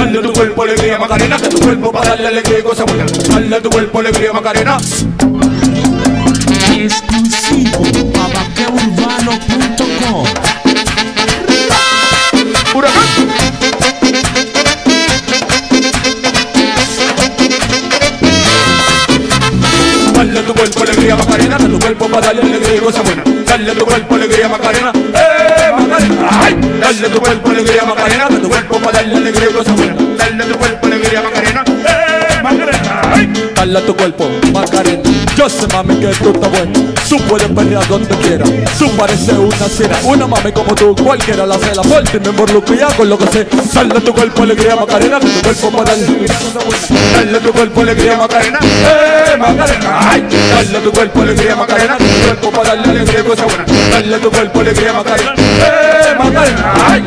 Dale a tu cuerpo alegría Macarena, que tu cuerpo para darle alegría y cosas buenas. Dale a tu cuerpo alegría Macarena. Exclusivo a vaqueurbano.com. Huracán. Dale a tu cuerpo alegría Macarena, que tu cuerpo para darle alegría y cosas buenas. Dale a tu cuerpo alegría Macarena, Macarena. Ay. Dale a tu cuerpo alegría Macarena, que tu cuerpo para darle alegría y cosas buenas. Dale a tu cuerpo alegría Macarena, Macarena. Ay. Dale a tu cuerpo, Macarena. Yo sé, mami, que tú estás buena. Tú puedes perrear donde quieras. Tú pareces una cera. Una mami como tú, cualquiera la hace la fuerte. Me involucro ya con lo que sé. Dale a tu cuerpo alegría Macarena, que tu cuerpo para darle alegría. Dale a tu cuerpo alegría Macarena, Macarena. Ay. Dale a tu cuerpo alegría Macarena, que tu cuerpo para darle alegría y cosas buenas. Dale a tu cuerpo alegría Macarena, Macarena. Ay.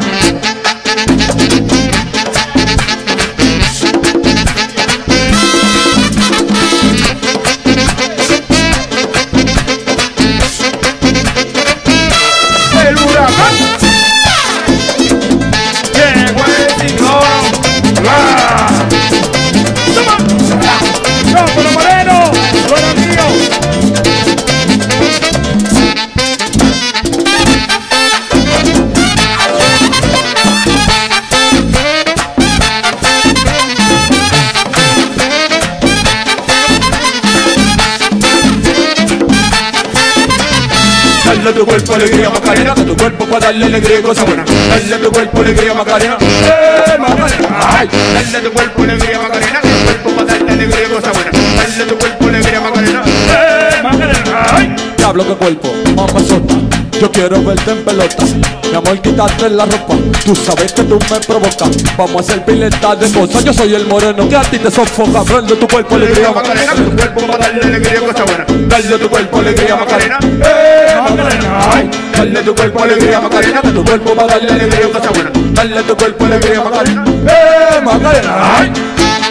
Dale a tu cuerpo alegría Macarena, que tu cuerpo para darle alegría y cosas buenas. Dale a tu cuerpo alegría Macarena, Macarena. Ay. Dale a tu cuerpo alegría Macarena, que tu cuerpo para darle alegría y cosas buenas. Dale a tu cuerpo alegría Macarena, Macarena. Ay. Diablo que cuerpo, mamá sota. Yo quiero verte en pelota. Mi amor, quítate la ropa. Tú sabes que tú me provocas. Vamos a hacer pileta de cosas. Yo soy el moreno que a ti te sofoca. Prende tu cuerpo alegría Macarena, que tu cuerpo para darle alegría y cosas buenas. Dale a tu cuerpo alegría Macarena, Macarena. Ay. Dale a tu cuerpo alegría Macarena, que tu cuerpo para darle alegría y cosas buenas. Dale a tu cuerpo alegría Macarena, Macarena. Ay.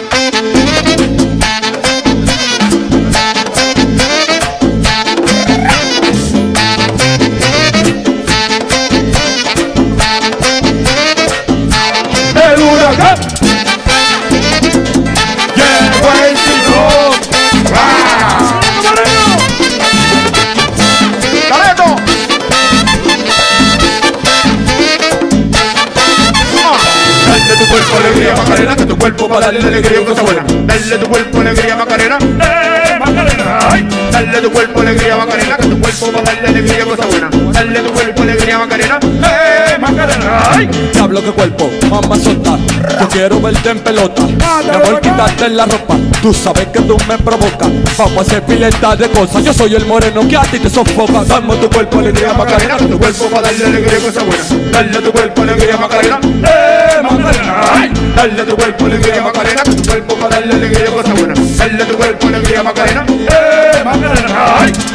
El huracán llegó el ciclón. ¡Caleto! Dale tu cuerpo alegría Macarena, que tu cuerpo para darle alegría y cosas buenas. Dale tu cuerpo alegría Macarena, Macarena. Ay. Dale tu cuerpo alegría Macarena, que tu cuerpo para darle alegría y cosas buenas. Dale tu cuerpo alegría Macarena, Macarena. Ay. Diablo que cuerpo, mamá sota. Yo quiero verte en pelota. Mi amor, quítate la ropa. Tú sabes que tú me provocas. Vamos a hacer pileta de cosas. Yo soy el moreno que a ti te sofoca. Dame tu cuerpo alegría Macarena, que tu cuerpo para darle alegría y cosas buenas. Dale a tu cuerpo alegría Macarena, Macarena. Ay. Dale a tu cuerpo alegría Macarena, que tu cuerpo para darle alegría y cosas buenas. Dale a tu cuerpo alegría Macarena, Macarena. Ay.